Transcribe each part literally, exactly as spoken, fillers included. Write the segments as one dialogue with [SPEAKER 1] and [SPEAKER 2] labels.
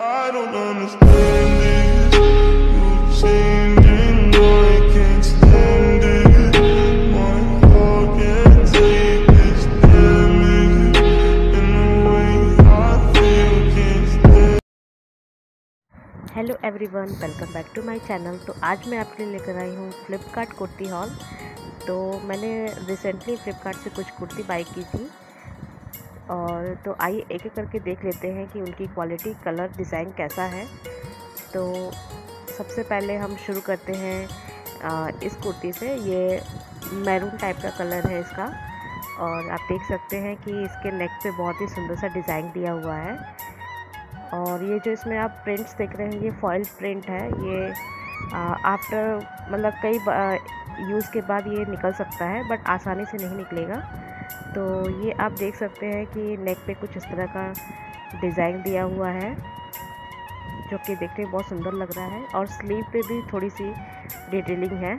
[SPEAKER 1] I don't understand this. You're changing, I can't stand it. My heart can't take this damage. In the way I feel, can't stand.
[SPEAKER 2] Hello everyone, welcome back to my channel. तो आज मैं आपके लिए लेकर आई हूँ Flipkart kurti hall. तो मैंने recently Flipkart से कुछ कुर्ती बाई की थी, और तो आइए एक एक करके देख लेते हैं कि उनकी क्वालिटी, कलर, डिज़ाइन कैसा है। तो सबसे पहले हम शुरू करते हैं आ, इस कुर्ती से। ये मैरून टाइप का कलर है इसका, और आप देख सकते हैं कि इसके नेक पे बहुत ही सुंदर सा डिज़ाइन दिया हुआ है। और ये जो इसमें आप प्रिंट्स देख रहे हैं, ये फॉइल प्रिंट है। ये आफ्टर मतलब कई यूज़ के बाद ये निकल सकता है, बट आसानी से नहीं निकलेगा। तो ये आप देख सकते हैं कि नेक पे कुछ इस तरह का डिज़ाइन दिया हुआ है, जो कि देखने में बहुत सुंदर लग रहा है। और स्लीव पे भी थोड़ी सी डिटेलिंग है।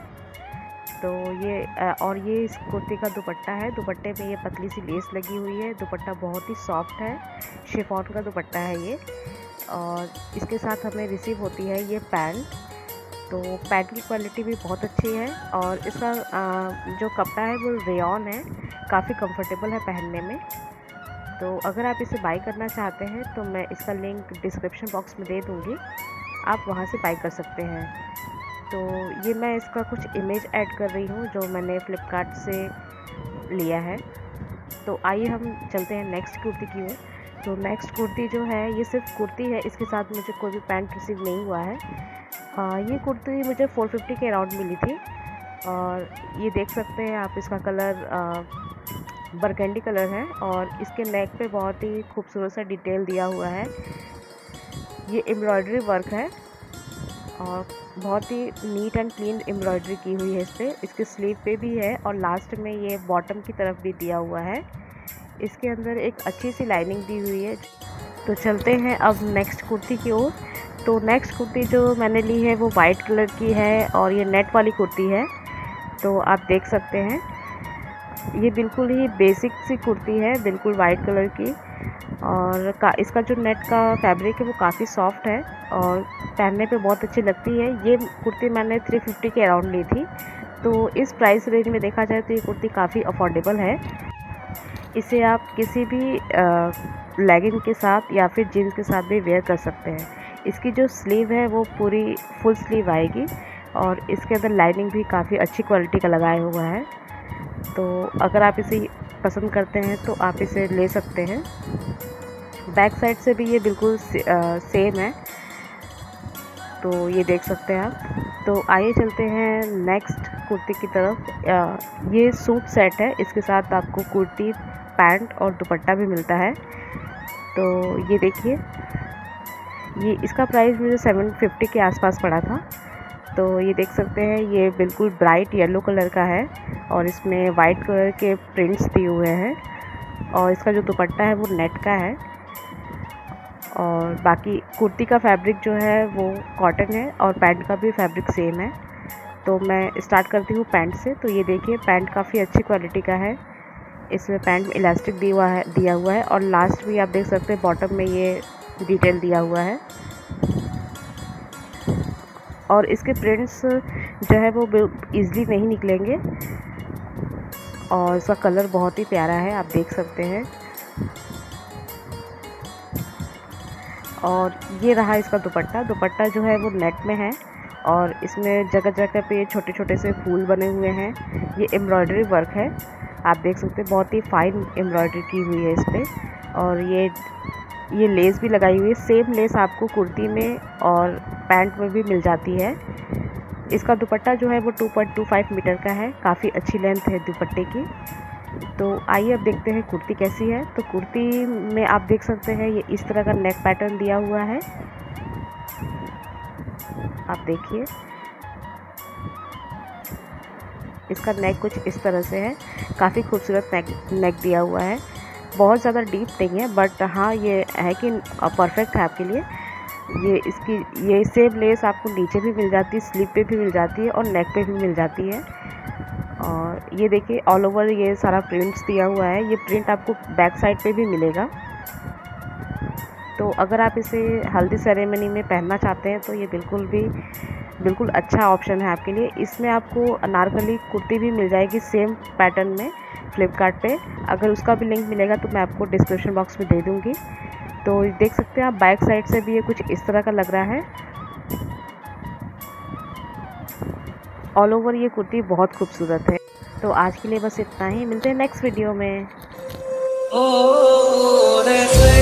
[SPEAKER 2] तो ये और ये इस कुर्ती का दुपट्टा है। दुपट्टे में ये पतली सी लेस लगी हुई है। दुपट्टा बहुत ही सॉफ्ट है, शिफॉन का दुपट्टा है ये। और इसके साथ हमें रिसीव होती है ये पैंट। तो पैंट की क्वालिटी भी बहुत अच्छी है, और इसका जो कपड़ा है वो रेयॉन है, काफ़ी कंफर्टेबल है पहनने में। तो अगर आप इसे बाई करना चाहते हैं तो मैं इसका लिंक डिस्क्रिप्शन बॉक्स में दे दूँगी, आप वहाँ से बाई कर सकते हैं। तो ये मैं इसका कुछ इमेज ऐड कर रही हूँ जो मैंने फ्लिपकार्ट से लिया है। तो आइए हम चलते हैं नेक्स्ट कुर्ती की ओर। तो नेक्स्ट कुर्ती जो है ये सिर्फ कुर्ती है, इसके साथ मुझे कोई भी पैंट रिसीव नहीं हुआ है। आ, ये कुर्ती मुझे फोर फिफ्टी के अराउंड मिली थी। और ये देख सकते हैं आप, इसका कलर बरगंडी कलर है, और इसके नेक पे बहुत ही खूबसूरत सा डिटेल दिया हुआ है। ये एम्ब्रॉयडरी वर्क है, और बहुत ही नीट एंड क्लीन एम्ब्रॉयडरी की हुई है इस पर। इसके स्लीव पे भी है, और लास्ट में ये बॉटम की तरफ भी दिया हुआ है। इसके अंदर एक अच्छी सी लाइनिंग दी हुई है। तो चलते हैं अब नेक्स्ट कुर्ती की ओर। तो नेक्स्ट कुर्ती जो मैंने ली है वो वाइट कलर की है, और ये नेट वाली कुर्ती है। तो आप देख सकते हैं ये बिल्कुल ही बेसिक सी कुर्ती है, बिल्कुल वाइट कलर की। और का इसका जो नेट का फैब्रिक है वो काफ़ी सॉफ्ट है, और पहनने पे बहुत अच्छी लगती है। ये कुर्ती मैंने थ्री फिफ्टी के अराउंड ली थी। तो इस प्राइस रेंज में देखा जाए तो ये कुर्ती काफ़ी अफोर्डेबल है। इसे आप किसी भी लेगिंग के साथ या फिर जीन्स के साथ भी वेयर कर सकते हैं। इसकी जो स्लीव है वो पूरी फुल स्लीव आएगी, और इसके अंदर लाइनिंग भी काफ़ी अच्छी क्वालिटी का लगाया हुआ है। तो अगर आप इसे पसंद करते हैं तो आप इसे ले सकते हैं। बैक साइड से भी ये बिल्कुल से, आ, सेम है। तो ये देख सकते हैं आप। तो आइए चलते हैं नेक्स्ट कुर्ती की तरफ। आ, ये सूट सेट है, इसके साथ आपको कुर्ती, पैंट और दुपट्टा भी मिलता है। तो ये देखिए, ये इसका प्राइस मुझे सेवन फिफ्टी के आसपास पड़ा था। तो ये देख सकते हैं, ये बिल्कुल ब्राइट येलो कलर का है, और इसमें वाइट कलर के प्रिंट्स दिए हुए हैं। और इसका जो दुपट्टा है वो नेट का है, और बाकी कुर्ती का फैब्रिक जो है वो कॉटन है, और पैंट का भी फैब्रिक सेम है। तो मैं स्टार्ट करती हूँ पैंट से। तो ये देखिए, पैंट काफ़ी अच्छी क्वालिटी का है। इसमें पैंट में इलास्टिक दिया हुआ है दिया हुआ है और लास्ट भी आप देख सकते हैं बॉटम में ये डिटेल दिया हुआ है। और इसके प्रिंट्स जो है वो ईज़िली नहीं निकलेंगे, और इसका कलर बहुत ही प्यारा है, आप देख सकते हैं। और ये रहा इसका दुपट्टा। दुपट्टा जो है वो नेट में है, और इसमें जगह जगह पे छोटे छोटे से फूल बने हुए हैं। ये एम्ब्रॉयडरी वर्क है, आप देख सकते हैं, बहुत ही फाइन एम्ब्रॉयडरी की हुई है इस पर। और ये ये लेस भी लगाई हुई है। सेम लेस आपको कुर्ती में और पैंट में भी मिल जाती है। इसका दुपट्टा जो है वो two point two five metre का है, काफ़ी अच्छी लेंथ है दुपट्टे की। तो आइए अब देखते हैं कुर्ती कैसी है। तो कुर्ती में आप देख सकते हैं ये इस तरह का नेक पैटर्न दिया हुआ है, आप देखिए। इसका नेक कुछ इस तरह से है, काफ़ी खूबसूरत नेक नेक दिया हुआ है। बहुत ज़्यादा डीप नहीं है, बट हाँ ये है कि परफेक्ट है आपके लिए। ये इसकी ये सेम लेस आपको नीचे भी मिल जाती है, स्लीव पे भी मिल जाती है, और नेक पे भी मिल जाती है। और ये देखिए, ऑल ओवर ये सारा प्रिंट्स दिया हुआ है। ये प्रिंट आपको बैक साइड पे भी मिलेगा। तो अगर आप इसे हल्दी सेरेमनी में पहनना चाहते हैं तो ये बिल्कुल भी बिल्कुल अच्छा ऑप्शन है आपके लिए। इसमें आपको अनारकली कुर्ती भी मिल जाएगी सेम पैटर्न में फ्लिपकार्ट पे। अगर उसका भी लिंक मिलेगा तो मैं आपको डिस्क्रिप्शन बॉक्स में दे दूँगी। तो देख सकते हैं आप बैक साइड से भी ये कुछ इस तरह का लग रहा है। ऑल ओवर ये कुर्ती बहुत खूबसूरत है। तो आज के लिए बस इतना ही, मिलते हैं नेक्स्ट वीडियो में।